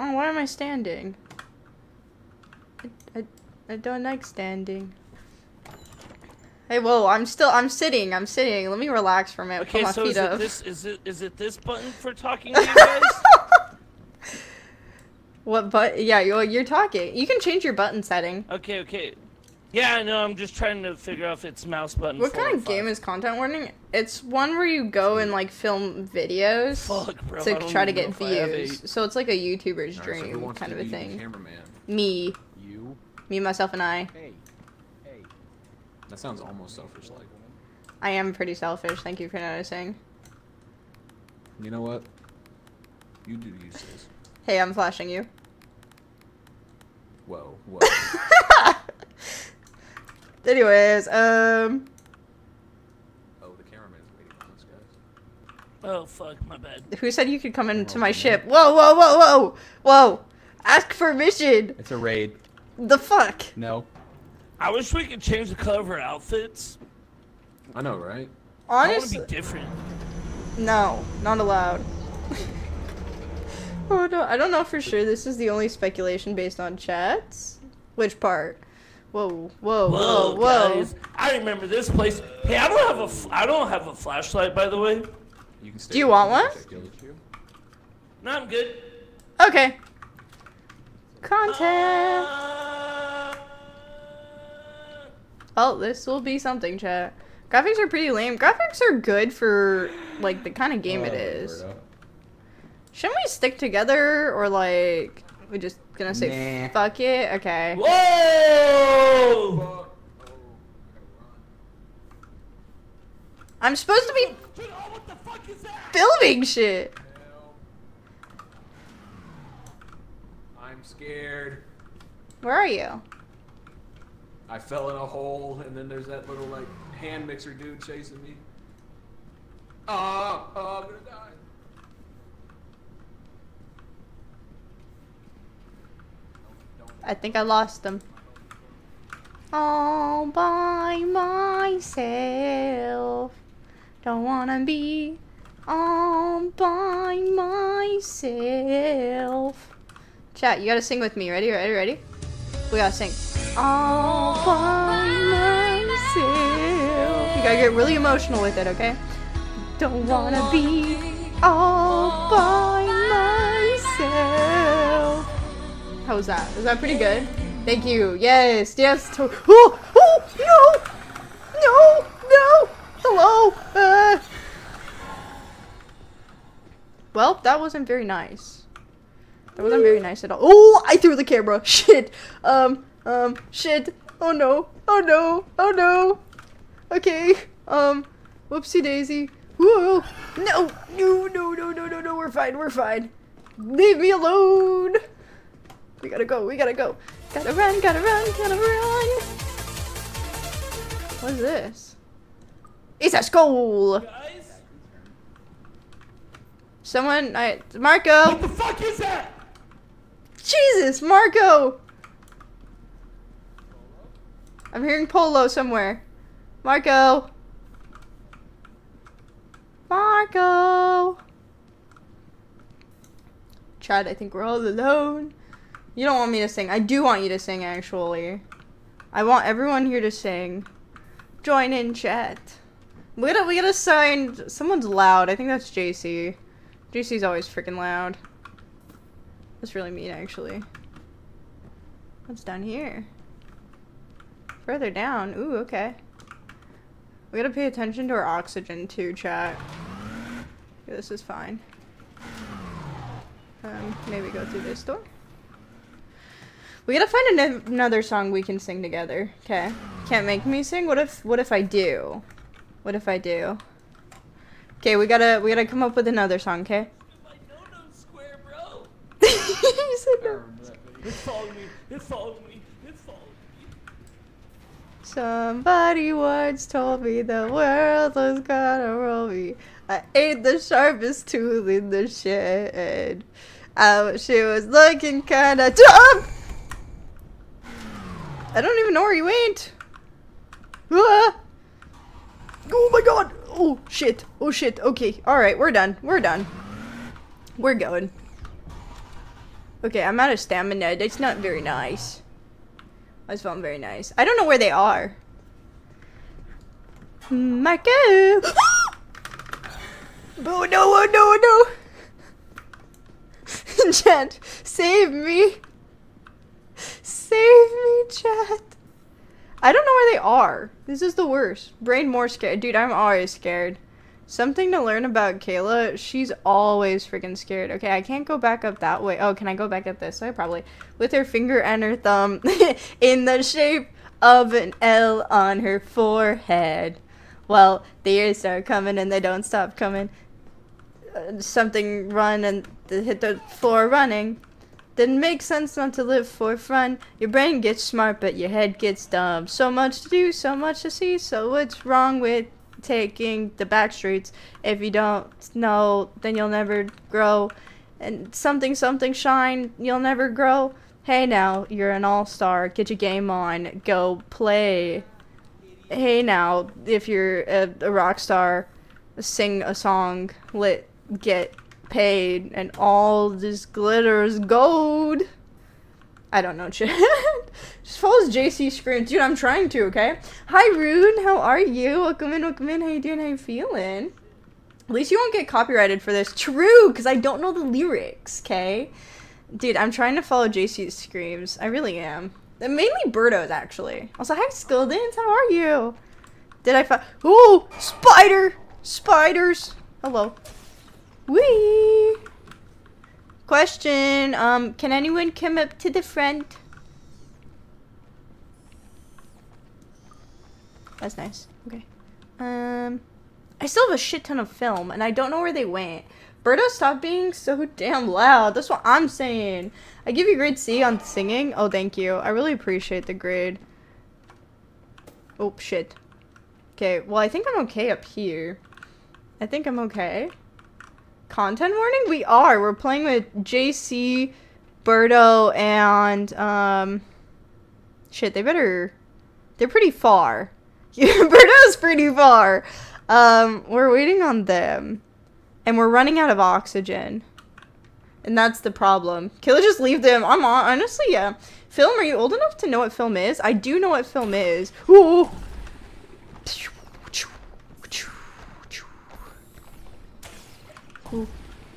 Oh, why am I standing? I don't like standing. Hey, whoa, I'm sitting. Let me relax for a minute. Okay, Put my so feet up. is it this button for talking to you guys? What button? Yeah, you're talking. You can change your button setting. Okay. Yeah, I know, I'm just trying to figure out if it's mouse button What 4 kind or of 5. game is content warning? It's one where you go and like film videos Fuck, bro, I to don't try to even know get if I have views. So it's like a YouTuber's Alright, so who dream wants kind to of a be the thing. cameraman? Me, You? myself, and I. Hey. That sounds almost selfish-like. I am pretty selfish. Thank you for noticing. You know what? You do you, sis. Hey, I'm flashing you. Whoa. Anyways, Oh, the cameraman's waiting on us, guys. Oh, fuck, my bad. who said you could come into my ship? Whoa! Ask permission. It's a raid. The fuck? No. I wish we could change the color of our outfits. I know, right? I want Honestly, to be different. no, not allowed. Oh no, I don't know for sure. This is the only speculation based on chats. Which part? Whoa. Guys, I remember this place. Hey, I don't have a flashlight, by the way. You can stay. Do you want one? No, I'm good. Okay. Content. Oh, this will be something, chat. Graphics are pretty lame. Graphics are good for like the kind of game it is. Shouldn't we stick together or like we just gonna say fuck it? Okay. Whoa! I'm supposed to be What the fuck is that? filming shit. I'm scared. Where are you? I fell in a hole, and then there's that little, like, hand mixer dude chasing me. I'm gonna die. I think I lost them. All by myself. Don't wanna be all by myself. Chat, you gotta sing with me. Ready? We gotta sing. All by myself. You gotta get really emotional with it, okay? Don't wanna be all by myself. How was that? Was that pretty good? Thank you. Yes. Oh, no. Hello. Well, that wasn't very nice. That wasn't very nice at all. Oh, I threw the camera. Shit. Shit. Oh no. Okay. Whoopsie daisy. Whoa. No. We're fine. Leave me alone. We gotta go. Gotta run. What is this? It's a skull. Guys? Marco. What the fuck is that? Jesus, Marco. I'm hearing Polo somewhere. Marco. Chad, I think we're all alone. You don't want me to sing. I do want you to sing, actually. I want everyone here to sing. Join in chat. We gotta sign. Someone's loud. I think that's JC. JC's always freaking loud. That's really mean, actually. What's down here? Further down. Ooh, okay. We gotta pay attention to our oxygen too, chat. Yeah, this is fine. Maybe go through this door. We gotta find another song we can sing together. Okay. Can't make me sing? What if I do? Okay, we gotta come up with another song, okay? My no-no square, bro. You said no. It's following me. Somebody once told me the world was gonna roll me. I ate the sharpest tool in the shed. She was looking kinda dumb. I don't even know where you went. Ah! Oh my god. Oh shit. Okay. Alright, we're done. We're going. Okay, I'm out of stamina. That's not very nice. That's not very nice. I don't know where they are. Marco! Oh no, oh no, oh no! Chat, save me! Save me, chat! I don't know where they are. This is the worst. Brain more scared. Dude, I'm always scared. Something to learn about Kayla, she's always freaking scared. Okay, I can't go back up that way. Oh, can I go back up this way? Probably. With her finger and her thumb in the shape of an L on her forehead. Well, the years start coming and they don't stop coming. Something run and hit the floor running. Didn't make sense not to live for fun. Your brain gets smart, but your head gets dumb. So much to do, so much to see. So what's wrong with taking the back streets? If you don't know, then you'll never grow. And something shine, you'll never grow. Hey now, you're an all-star. Get your game on. Go play. Hey now, if you're a rock star, sing a song. Get paid, and all this glitters gold. I don't know, chat. Just follows JC screens. Dude, I'm trying to, okay? Hi, Rude. How are you? Welcome in, welcome in. How you doing? How you feeling? At least you won't get copyrighted for this. True, because I don't know the lyrics, okay? Dude, I'm trying to follow JC's screams. I really am. Mainly Birdos, actually. Also, hi, Skildance. How are you? Did I find... Ooh! Spider! Spiders! Hello. Wee! Question, can anyone come up to the front? That's nice. Okay. I still have a shit ton of film, and I don't know where they went. Berto, stop being so damn loud. That's what I'm saying. I give you grade C on singing. Oh, thank you. I really appreciate the grade. Oh, shit. Okay, well, I think I'm okay up here. I think I'm okay. Content warning? We are. We're playing with JC, Berto, and, shit, they're pretty far. Berto's pretty far. We're waiting on them. And we're running out of oxygen. And that's the problem. Can I just leave them? Honestly, yeah. Film, are you old enough to know what film is? I do know what film is. Ooh. Ooh.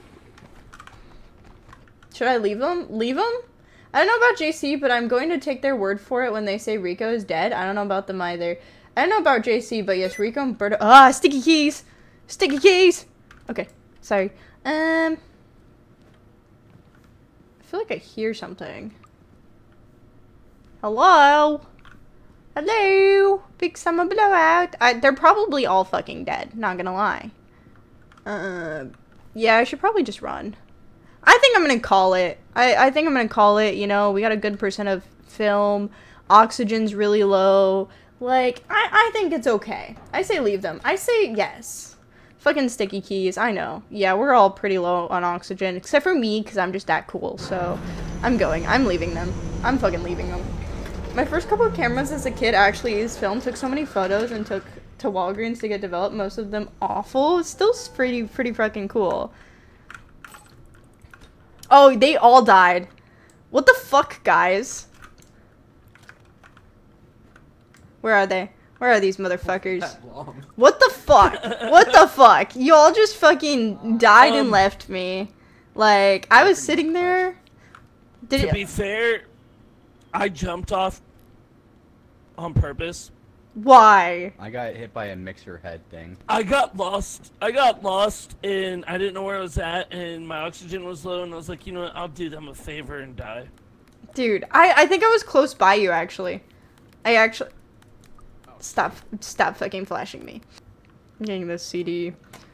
Should I leave them? Leave them? I don't know about JC, but I'm going to take their word for it when they say Rico is dead. I don't know about them either. I don't know about JC, but yes, Rico and Berto. Ah, sticky keys! Sticky keys! Okay, sorry. I feel like I hear something. Hello? Hello? Big summer blowout. They're probably all fucking dead, not gonna lie. Yeah, I should probably just run. I think I'm gonna call it. I think I'm gonna call it, you know, we got a good percent of film. Oxygen's really low. Like, I think it's okay. I say leave them. I say yes. Fucking sticky keys, I know. Yeah, we're all pretty low on oxygen, except for me, because I'm just that cool, so I'm going. I'm leaving them. I'm fucking leaving them. My first couple of cameras as a kid actually used film, took so many photos, and took to Walgreens to get developed, most of them awful. It's still pretty fucking cool. Oh, they all died. What the fuck, guys? Where are they? Where are these motherfuckers? What the fuck? What the fuck? You all just fucking died and left me. Like, I was sitting there. To be fair, I jumped off on purpose. Why? I got hit by a mixer head thing. I got lost and I didn't know where I was at, and my oxygen was low, and I was like, you know what, I'll do them a favor and die. Dude, I think I was close by you, actually. Stop fucking flashing me. I'm getting this CD.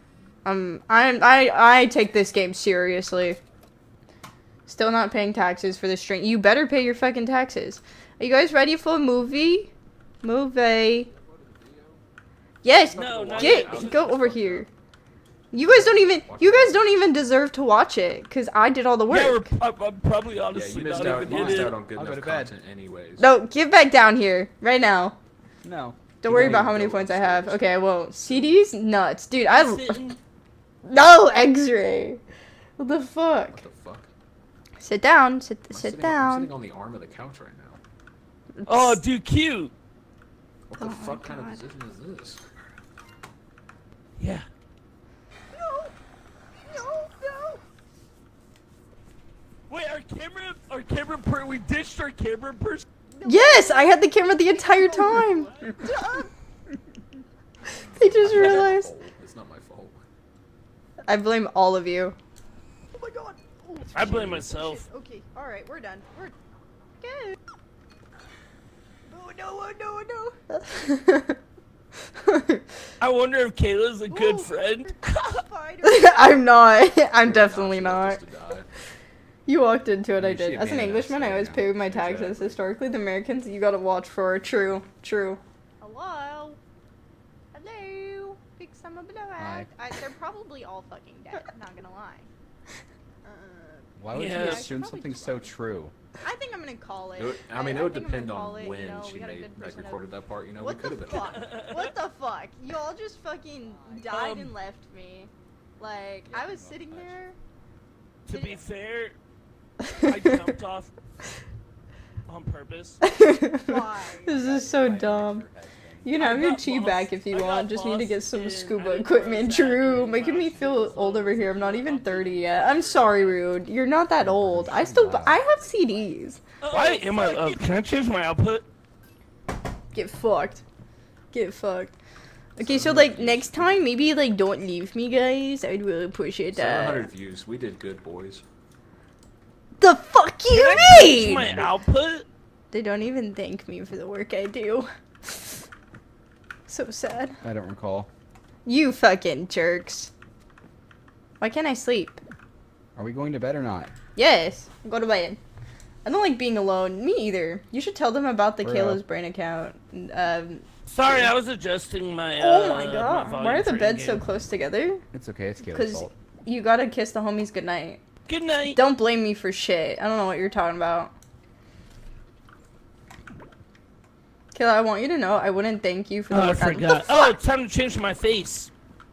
I take this game seriously. Still not paying taxes for this string. You better pay your fucking taxes. Are you guys ready for a movie? Movie. Yes. No, go over here. You guys don't even deserve to watch it, cause I did all the work. Yeah, I'm probably honestly you missed out on good enough content anyways. No, get back down here right now. No. Don't worry about how many points I have. Okay, well, CDs nuts, dude. No X-ray. What the fuck? What the fuck? Sit down. Sit I'm sit I'm down. sitting on the arm of the couch right now. Oh, dude, cute. What the Oh my fuck kind of God. position is this? Yeah. No. Wait, our camera we ditched our camera person. Yes, I had the camera the entire time. They just realized. It's not my fault. I blame all of you. Oh my god. Oh, I blame myself. okay, alright, we're done. We're good. Oh no. I wonder if Kayla's a good friend. I'm not. I'm You're definitely not not. supposed to die. You walked into it, I You did. see a As an man Englishman, I always outside, pay my yeah. taxes. Exactly. Historically, the Americans you gotta watch for. True. Hello? Hello? Big summer blowout. They're probably all fucking dead, not gonna lie. Why would Yeah. you assume something so true? I think I'm gonna call it. I mean, it would think I'm gonna depend call on it, when you know, we she got a made, good like, percent of- recorded that part. You know, What we could the have been. fuck? What the fuck? Y'all just fucking died and left me. Like, I was sitting there. To be fair, I jumped off on purpose. Why? This is so dumb. You can I have your got chi lost. back if you I got want. Just need to lost get some and I scuba didn't equipment. realize that True, in making me last feel year's old over here. I'm not even something. 30 yet. I'm sorry, Rude. You're not that old. I have CDs. Why am I? Can I change my output? Get fucked. Get fucked. Okay, so like next time, maybe like don't leave me, guys. I'd really appreciate that. 700 views. We did good, boys. The fuck you Change mean? my output? They don't even thank me for the work I do. So sad. I don't recall. You fucking jerks. Why can't I sleep? Are we going to bed or not? Yes, go to bed. I don't like being alone. Me either. You should tell them about the Bro. Kayla's Brain account. Sorry, I was adjusting my. Oh my my god. volume Why are the for beds so in-game. close together? It's okay, it's Kayla's Because fault. you gotta kiss the homies goodnight. Good night. Don't blame me for shit. I don't know what you're talking about. Kayla, I want you to know I wouldn't thank you for the Oh, I work I forgot. Oh, it's time to change my face.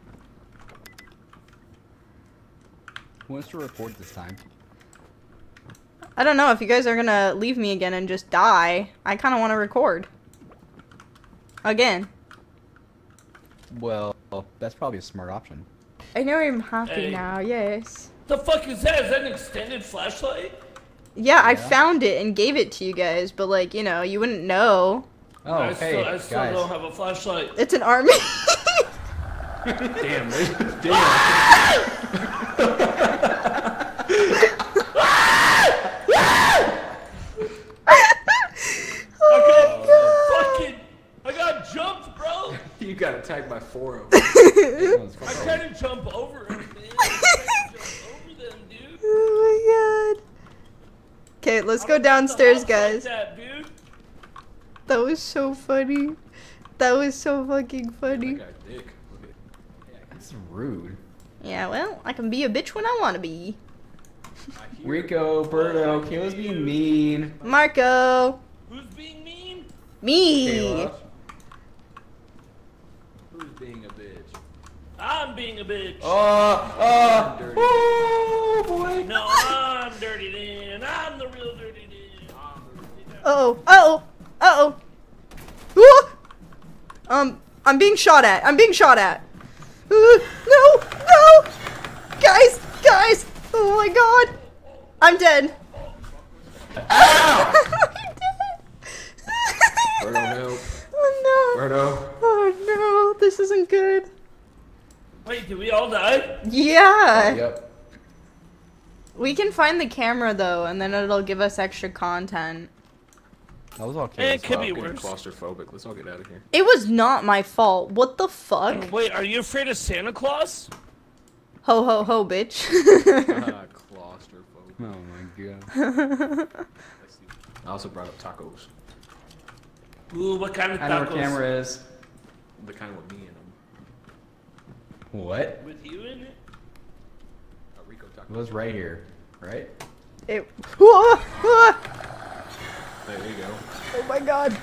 Who wants to record this time? I don't know if you guys are gonna leave me again and just die. I kind of want to record. Again. Well, that's probably a smart option. I know I'm happy Hey. now, yes. The fuck is that? Is that an extended flashlight? Yeah, I Yeah. found it and gave it to you guys, but like, you know, you wouldn't know. Oh, I hey, still guys. don't have a flashlight. It's an army. Damn, damn. I got jumped, bro. You got attacked by 4 of them. That was I fun. tried to jump over him, man. I tried to jump over them, dude. Oh my god. Okay, let's go downstairs, guys. That, dude. That was so funny. That was so fucking funny. That guy dick. Look at That's rude. Yeah, well, I can be a bitch when I want to be. I hear Rico, Birdo, Kayla's being mean. Marco. Who's being mean? Me. Kayla. who's being a bitch. I'm being a bitch. Dirty. Oh, boy. No, I'm dirty then. I'm the real dirty then. Uh-oh. Uh-oh. Uh-oh. Ooh! I'm being shot at. I'm being shot at. No! No! Guys! Guys! Oh my god! I'm dead. I'm dead. Birdo, help. Oh no. Birdo. Oh no. This isn't good. Wait, did we all die? Yeah. Yep. We can find the camera though, and then it'll give us extra content. That was all It Kayla's could fault. be I'm getting worse. claustrophobic. Let's all get out of here. It was not my fault. What the fuck? Wait, are you afraid of Santa Claus? Ho ho ho, bitch. Claustrophobic. Oh my god. I also brought up tacos. Ooh, what kind of I know tacos? where camera is. The kind with me in them. What? With you in it? A Rico taco. It was right here, right? It. Whoa, ah! There you go. Oh my god.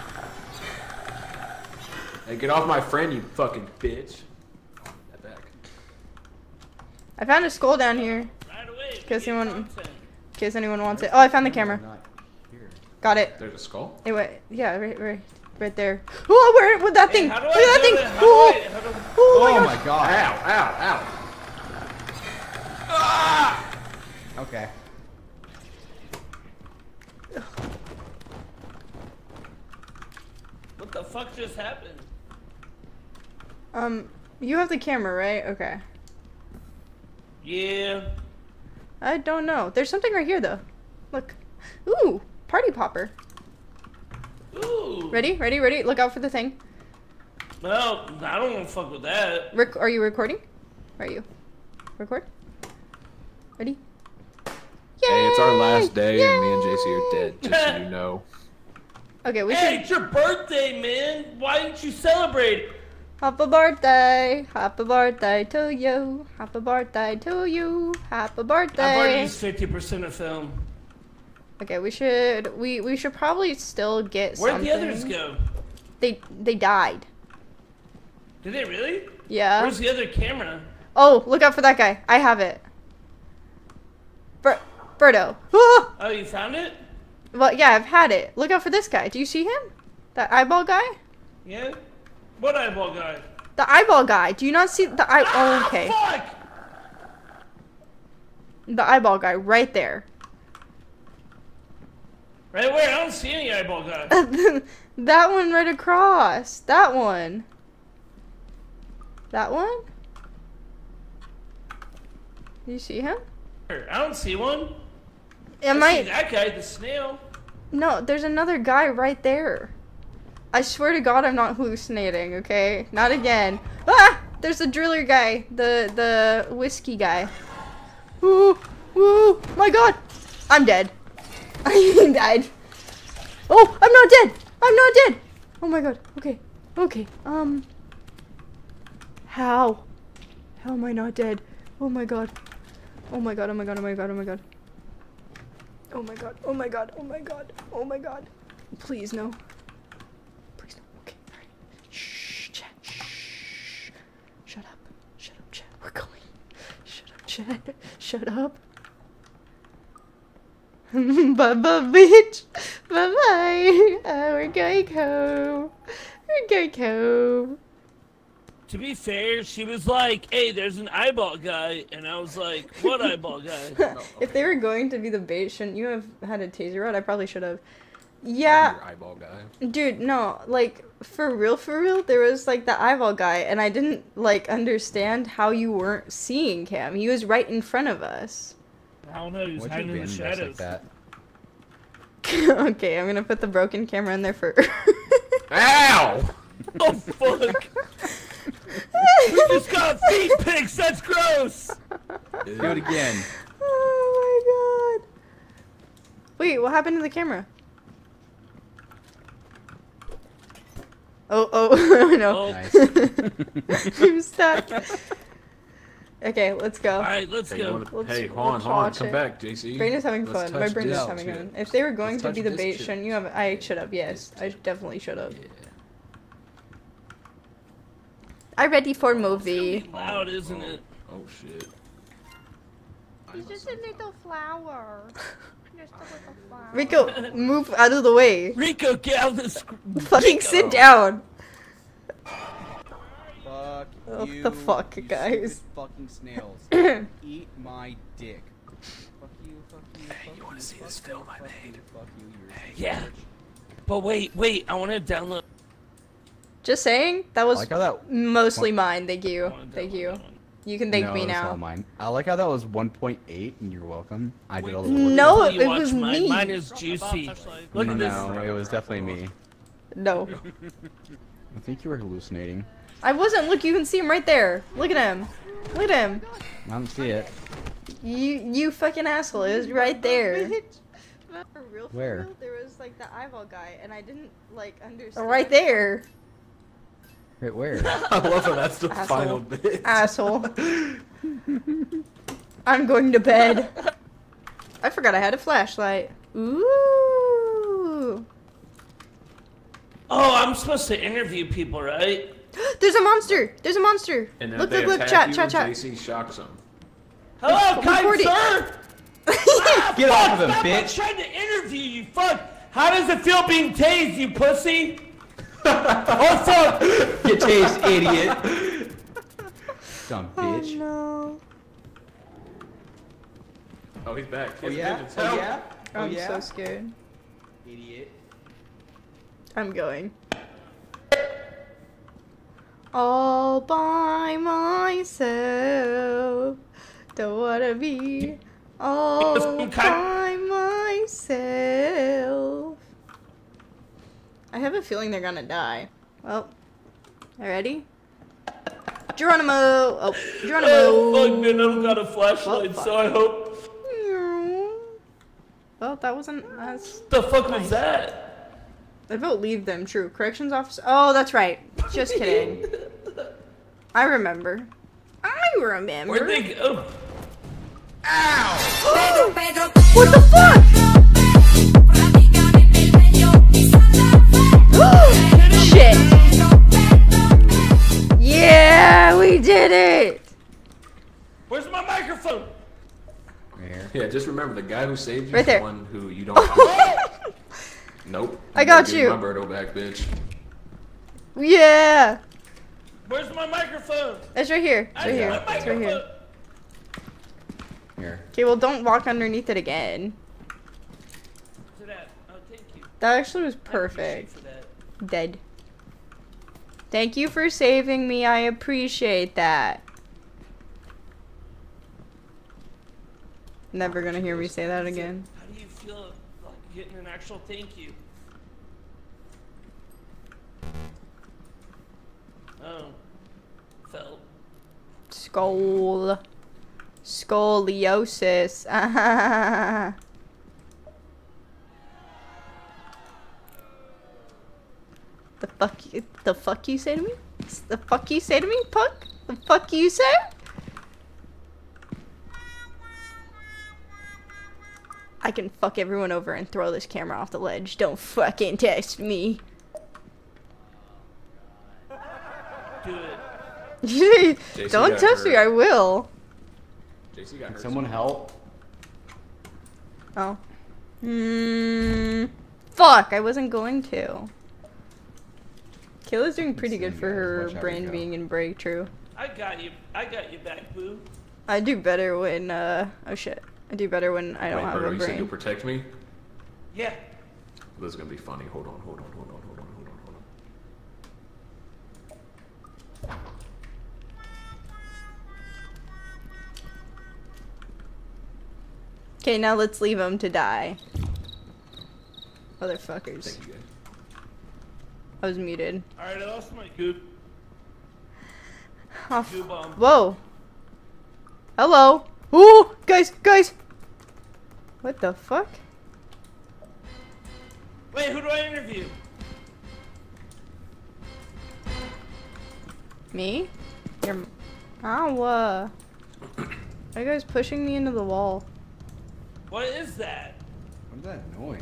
Hey, get off my friend, you fucking bitch. That back. I found a skull down here. Right away. Guess you we get want- content. case anyone wants it. Oh, I found the camera. Not here. Got it. There's a skull? Hey, wait. Yeah, right there. Oh, where? With that thing. How do Look I at that do thing. it? How Oh, do I- how do- oh Oh my my god. god. Ow, ow, ow. Ah! Okay. What the fuck just happened? You have the camera, right? Okay. Yeah. I don't know. There's something right here, though. Look. Ooh, party popper. Ooh. Ready? Ready? Ready? Look out for the thing. No, I don't want to fuck with that. Are you recording? Are you? Record? Ready? Hey, it's our last day and me and Yay! JC are dead, just so you know. Okay, we Hey, should. it's your birthday, man. Why didn't you celebrate? Happy birthday to you. Happy birthday to you. Happy I've already birthday. used 50% of film. Okay, we should probably still get Where'd something. the others go? They died. Did they really? Yeah. Where's the other camera? Oh, look out for that guy. I have it. Birdo. Ah! Oh, you found it? Well, yeah, I've had it. Look out for this guy. Do you see him? That eyeball guy? Yeah. What eyeball guy? The eyeball guy. Do you not see the eye? Oh, okay. Fuck! The eyeball guy right there. Right where? I don't see any eyeball guy. That one right across. That one. That one? Do you see him? I don't see one. Am I see I? that guy, the snail. No, there's another guy right there. I swear to God, I'm not hallucinating. Okay, not again. Ah! There's the driller guy, the whiskey guy. Ooh, ooh, my God, I'm dead. I died. Oh, I'm not dead. I'm not dead. Oh my God. Okay, okay. How? How am I not dead? Oh my God. Oh my God. Oh my God. Oh my God. Oh my God. Oh my God. Oh my God. Oh my God. Oh my God. Please no. Please no. Okay. All right. Shh. Chat. Shh. Shut up. Shut up, chat. We're going. Shut up, chat. Shut up. Bye bye, bitch. Bye bye. We're going home. We're going home. To be fair, she was like, hey, there's an eyeball guy. And I was like, what eyeball guy? If they were going to be the bait, shouldn't you have had a taser rod? I probably should have. Yeah. Your eyeball guy. Dude, no, like, for real, there was, like, the eyeball guy, and I didn't, like, understand how you weren't seeing him. He was right in front of us. I don't know, he was What'd hiding you in the ban us shadows. like that? Okay, I'm gonna put the broken camera in there for... Ow! Oh, fuck. We just got feet pics, that's gross. Do it again. Oh my God. Wait, what happened to the camera? Oh, no. Oh. Nice. I'm stuck. Okay, let's go. Alright, let's Hey, go. Let's hold on, watch come it. back, JC. Brain is having Let's fun. My touch brain is this having shit. fun. If they were going Let's to be touch the this bait, shit. shouldn't you have? I should have. Yes, I definitely should have. Yeah. I'm ready for It's movie. gonna be loud, isn't it? Oh shit. He's just a little flower. Just a little flower. Rico, move out of the way. Rico, get out of this. Fucking sit down. Fuck Oh, you. the fuck, you guys. stupid fucking snails. Eat my dick. Fuck you, fuck you, fuck you wanna see this fuck film you, I fuck made? you, fuck you, you're a Yeah. bitch. But wait, I want to download. Just saying, that I was like how that. mostly mine. Thank I you. wanna Thank download you. that one. You can thank no, me it's now. all mine. I like how that was 1.8, and you're welcome. I did all the work. No, Until you it watch was mine. me. Mine is juicy. Look at this. No, it was definitely me. No. I think you were hallucinating. I wasn't. Look, you can see him right there. Look at him. Look at him. I don't see it. You fucking asshole. It was right there. For real, Where? there was like the eyeball guy, and I didn't like understand. Right there, Wait, where? I love how that's the Asshole. final bit. asshole. I'm going to bed. I forgot I had a flashlight. Ooh. Oh, I'm supposed to interview people, right? There's a monster. There's a monster. And then Look, if they look, look. attack Chat, you, chat, chat. JC shocks them. Hello, kind Record it. sir. Ah, Get fuck, off of him, stop, I'm bitch. trying to interview you, fuck! How does it feel being tased, you pussy? Oh, fuck! Get tased, idiot. Dumb Oh bitch. no. Oh, he's back. Oh His yeah? vengeance. Oh Help. yeah? Oh I'm yeah? so scared. Idiot. I'm going. All by myself. Don't wanna be all by myself. I have a feeling they're gonna die. Well, ready? Geronimo! Oh, Geronimo! Oh, fuck, man, I don't got a flashlight, Well, so I hope... Well, that wasn't as... The fuck was that? I vote leave them, true. Corrections officer... Oh, that's right. Just kidding. I remember. I remember. Where'd they go? What the fuck? Shit. Yeah, we did it. Where's my microphone? Where? Yeah, just remember the guy who saved you Right is there. the one who you don't. Nope. I got Give you. My Birdo back, bitch. Yeah. Where's my microphone? It's right here. It's I right need here. my It's right microphone. here. Here. Okay, well, don't walk underneath it again. To that. Oh, thank you. That actually was I appreciate perfect. for that. Dead. Thank you for saving me. I appreciate that. Never gonna hear me say that again. How do you feel like getting an actual thank you? Oh. Felt. Skull. Scoliosis. The fuck you say to me? The fuck you say to me, Puck? The fuck you say? I can fuck everyone over and throw this camera off the ledge. Don't fucking test me. Do it. JC Don't got test me, hurt. I will. JC got Can hurt. someone help? Oh. Fuck, I wasn't going to. Kayla's doing pretty good for her Watch how we brain go. being in break, true. I got you back, boo. I do better when, oh shit. I do better when I don't Wait, have Birdo, a you said you'll brain. protect me? Yeah. This is gonna be funny. Hold on. Okay, now let's leave him to die. Motherfuckers. Thank you, guys. I was muted. Alright, I lost my goop. Oh, Goo bomb. whoa. Hello. Ooh, guys. What the fuck? Wait, who do I interview? Me? You're... Ow. Are you guys pushing me into the wall? What is that? What is that noise?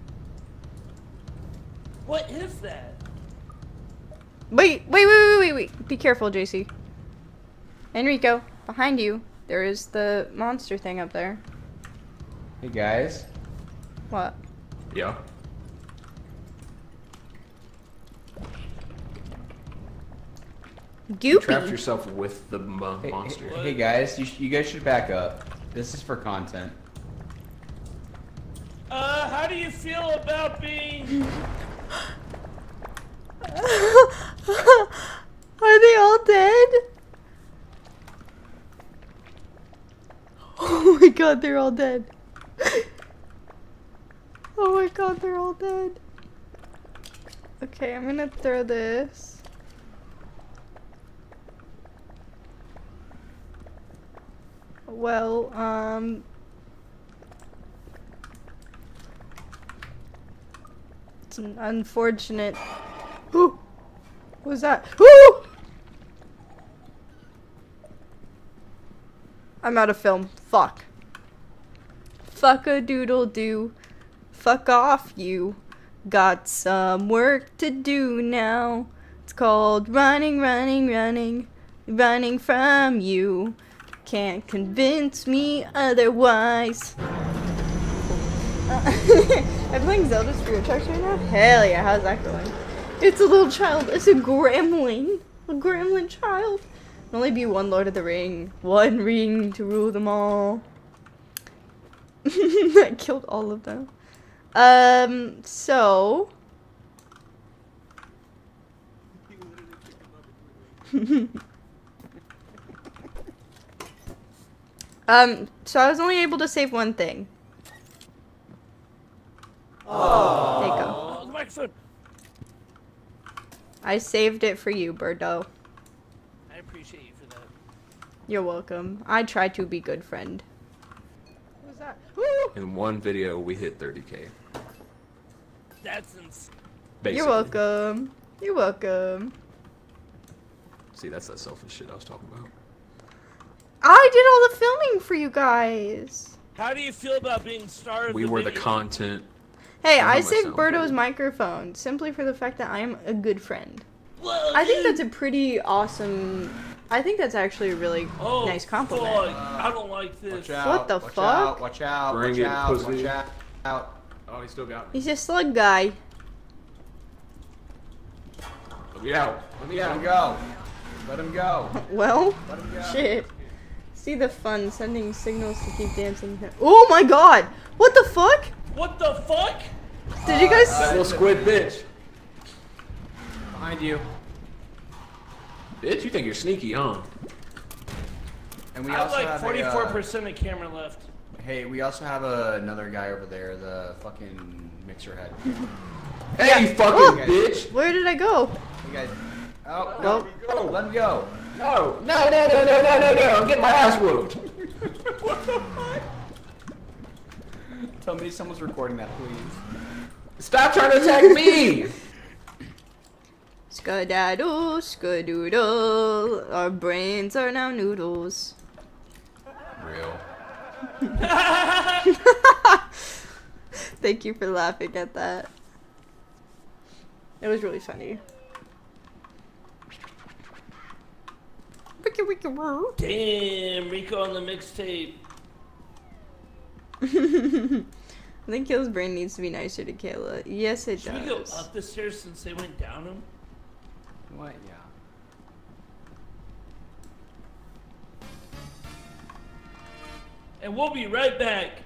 What is that? Wait. Be careful, JC. Enrico, behind you. There is the monster thing up there. Hey guys. What? Yeah. You trapped Goopy. yourself with the Hey, monster. hey guys, you guys should back up. This is for content. How do you feel about being... Are they all dead? Oh my god, they're all dead. Oh my god, they're all dead. Okay, I'm gonna throw this. Well, it's an unfortunate. Ooh! What was that? Ooh! I'm out of film. Fuck. Fuck a doodle doo. Fuck off, you. Got some work to do now. It's called running from you. Can't convince me otherwise. I'm playing Zelda Spirit Tracks right now. Hell yeah, how's that going? It's a little child. It's a gremlin. A gremlin child. Only be one Lord of the Ring. One ring to rule them all. I killed all of them. So. So I was only able to save one thing. Oh. There you go. Oh, the microphone. I saved it for you, Birdo. I appreciate you for that. You're welcome. I try to be good friend. What was that? Woo! In one video, we hit 30K. That's insane. Basically. You're welcome. You're welcome. See, that's that selfish shit I was talking about. I did all the filming for you guys. How do you feel about being star of We the were the video? content. Hey, How I much saved sound Birdo's good? microphone simply for the fact that I am a good friend. Whoa, I think dude. that's a pretty awesome. I think that's actually a really Oh, nice compliment. fuck. I don't like this. Watch out. What the watch fuck? Out, watch out. Bring watch it, out. pussy. Watch out. Oh, he still got me. He's a slug guy. Let me out. Let me Let out. him go. Let him go. Well, Let him go. shit. See the fun sending signals to keep dancing. Oh my god! What the fuck? What the fuck? Did you guys? That little squid bitch. Behind you. Bitch, you think you're sneaky, huh? And we I have also like have 44% of camera left. hey, we also have another guy over there, the fucking mixer head. Hey, Yeah. you fucking Oh. bitch! Where did I go? You guys. Oh, Well- no. Let him go. No, no, no, no, no, no, no, no! I'm getting my ass whooped. Tell me someone's recording that, please. Stop trying to attack me! Skadaddle, skadoodle. Our brains are now noodles. Real. Thank you for laughing at that. It was really funny. Wiki wiki woo. Damn, Rico on the mixtape. I think Kayla's brain needs to be nicer to Kayla. Yes, it Should we go does. up the stairs since they went down them? What? Yeah. And we'll be right back.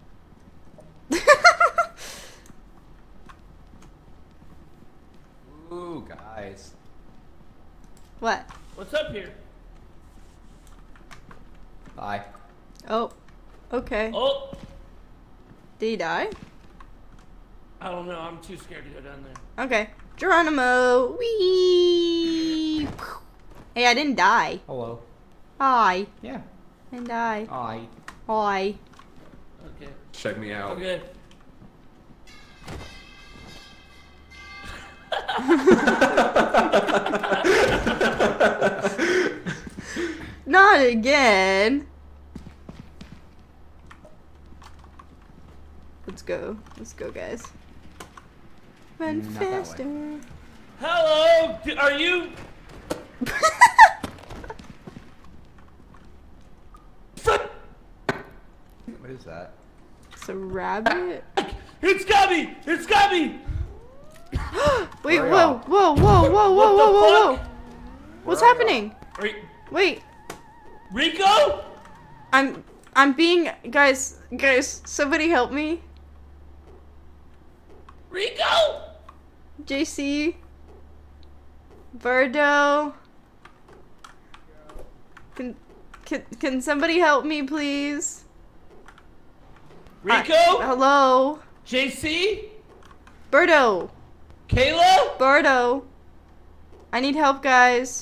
Ooh, guys. What? What's up here? Bye. Oh. Okay. Oh, Did he die? I don't know. I'm too scared to go down there. Okay. Geronimo. Wee. Hey, I didn't die. Hello. Hi. Yeah. Didn't die. Hi. Hi. Okay. Check me out. Okay. Not again. Let's go. Let's go, guys. Run Not that way. faster. Hello. Are you? What is that? It's a rabbit. It's got me. It's got me. Wait, Hurry whoa, up. whoa, whoa, whoa, What whoa, the whoa, whoa, fuck? whoa. What's Hurry up. happening? Wait, Rico? I'm being, guys, somebody help me. Rico? JC. Birdo. Can somebody help me, please? Rico? Hello? JC? Birdo. Kayla? Birdo. I need help, guys.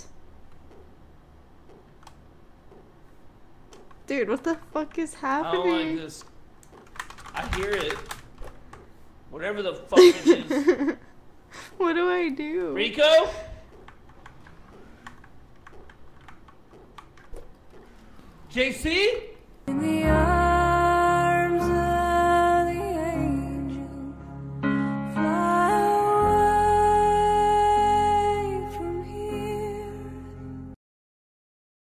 Dude, what the fuck is I don't like happening? this. I hear it. Whatever the fuck it is. What do I do? Rico? JC? In the arms of the angel, fly away from here.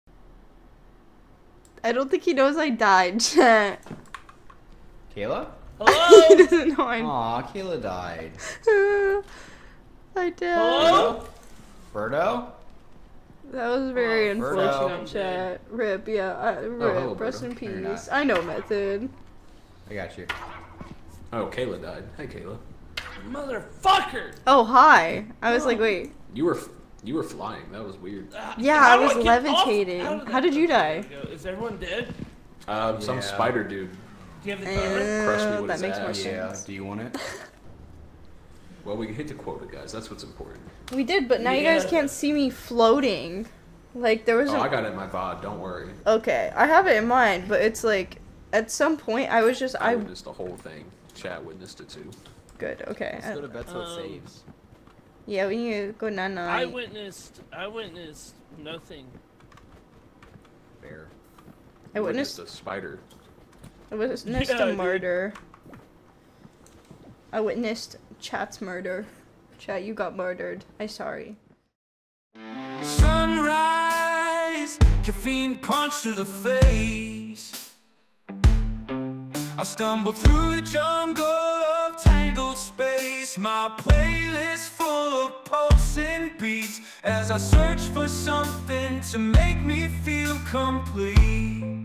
I don't think he knows I died, chat. Kayla? he Hello? doesn't know I'm. Aw, Kayla died. I did. Hello? Birdo? That was very Oh, Birdo. unfortunate, chat. Rip, yeah. Rip. hello, Rest Birdo. in No, you're peace. not. I know Method. I got you. Oh, Kayla died. Hey, Kayla. Motherfucker! Oh, hi. I was like, wait. You were flying. That was weird. Yeah, How I do was get levitating. off- How did you die? Is everyone dead? Some Yeah. spider dude. Do you have the camera? Crushed me with That his makes more ass. Yeah, sense. do you want it? Well, we hit the quota, guys. That's what's important. We did, but now you guys Yeah. can't see me floating. Like, there was Oh, a... I got it in my VOD. Don't worry. Okay, I have it in mind, but it's like, at some point, I was just... I I witnessed the whole thing. Chat witnessed it too. Good, okay. Let's go to bed so it saves. Yeah, we need to go nana. I witnessed nothing. Fair. I witnessed a spider. I witnessed Yeah, a dude. murder. I witnessed Chat's murder. Chat, you got murdered. I'm sorry. Sunrise, caffeine punch to the face. I stumble through the jungle of tangled space. My playlist full of pulsing beats as I search for something to make me feel complete.